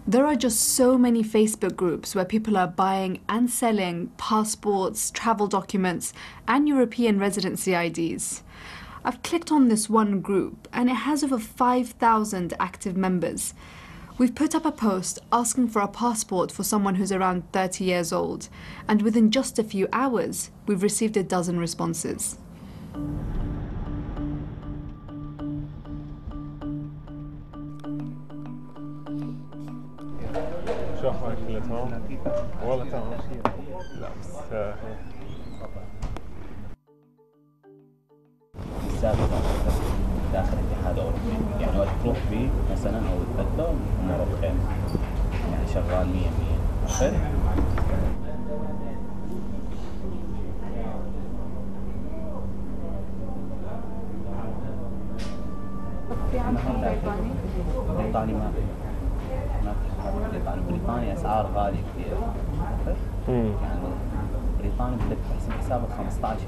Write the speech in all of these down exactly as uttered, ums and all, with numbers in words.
There are just so many Facebook groups where people are buying and selling passports, travel documents, and European residency I Ds. I've clicked on this one group and it has over five thousand active members. We've put up a post asking for a passport for someone who's around thirty years old, and within just a few hours, we've received a dozen responses. شو احوالك كلها تمام؟ والله تمام. لا بس السابقة داخل الاتحاد الأوروبي، يعني وقت تروح فيه مثلا أو تبدله أموره بخير، يعني شغال مية مية، عرفت؟ في عندكم بريطاني؟ بريطاني ما في ما في بريطاني، بريطاني أسعار غالية كثير، عرفت؟ يعني بريطاني بدك تحسب حسابك خمسطعش.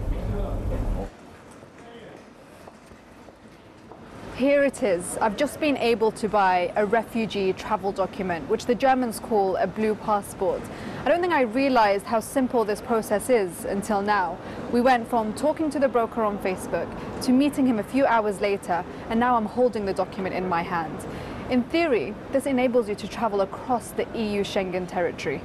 Here it is. I've just been able to buy a refugee travel document, which the Germans call a blue passport. I don't think I realized how simple this process is until now. We went from talking to the broker on Facebook to meeting him a few hours later, and now I'm holding the document in my hand. In theory, this enables you to travel across the E U Schengen territory.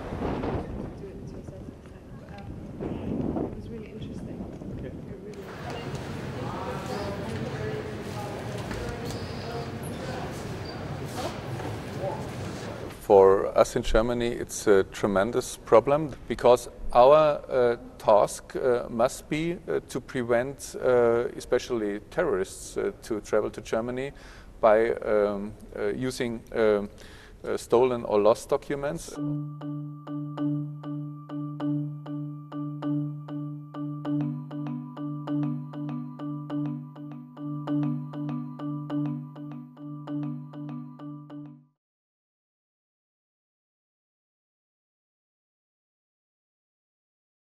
For us in Germany, it's a tremendous problem because our uh, task uh, must be uh, to prevent uh, especially terrorists uh, to travel to Germany by um, uh, using uh, uh, stolen or lost documents.